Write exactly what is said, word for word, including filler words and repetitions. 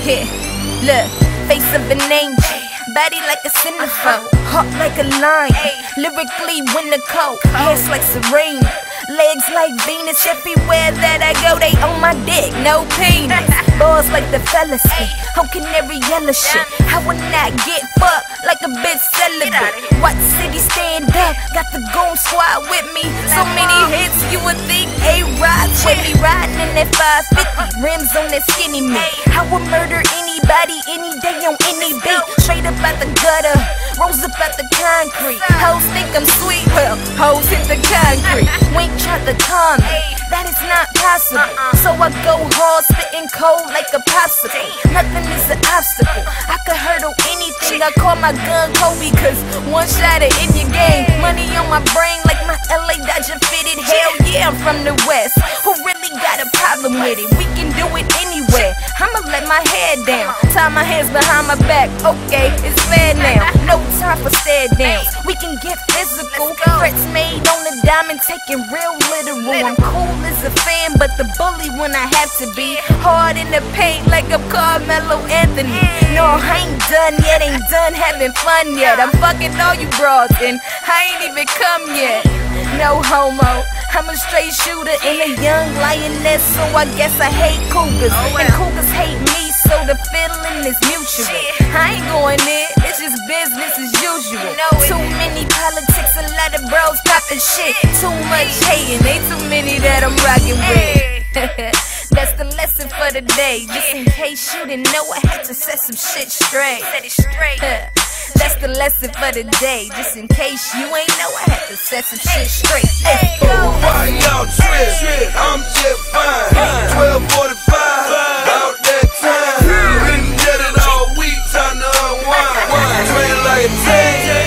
Yeah, look, face of an angel, body like a centerfold, heart like a lion, lyrically winter cold, hands like Serena, legs like Venus. Everywhere that I go, they on my dick, no penis. Balls like the fallacy, on canary yellow shit. How would not get fucked like a bitch celibate? What city stand up? Got the goon squad with me. So many hits, you would think A-Rod's with me. Riding in that five fifty, rims on that skinny me. I would murder anybody, any day on any beat. Straight up out the gutter, rose up out the concrete. Hoes think I'm sweet, well, hoes hit the concrete. Wink tried to calm me, that is not possible. So I go hard, spitting cold like a popsicle. Nothing is an obstacle, I could hurdle anything. I call my gun Kobe, cause one shot it in your game. Money on my brain like my L A Dodger fitted. Hell yeah, I'm from the West. Who really got a problem with it? We can do it anywhere. I'ma let my head down, tie my hands behind my back. Okay, it's fair now, no time for stare downs. We can get physical, threats made on the diamond, taking real literal. I'm cool as a fan, but the bully when I have to be. Hard in the paint like I'm Carmelo Anthony. No, I ain't done yet, ain't done having fun yet. I'm fucking all you broads and I ain't even come yet. No homo, I'm a straight shooter and a young lioness, so I guess I hate cougars. And cougars hate me, so the feeling is mutual. I ain't going in, it's just business as usual. Too many politics, a lot of bros popping shit. Too much hating, ain't too many that I'm rocking with. That's the lesson for the day. Just in case you didn't know, I had to set some shit straight. Set it straight. That's the lesson for the day. Just in case you ain't know, I had to set some shit straight. Let's go. Why y'all trip? I'm just fine. twelve forty-five, about that time. Been dead it all week, time to unwind. Train like a tank.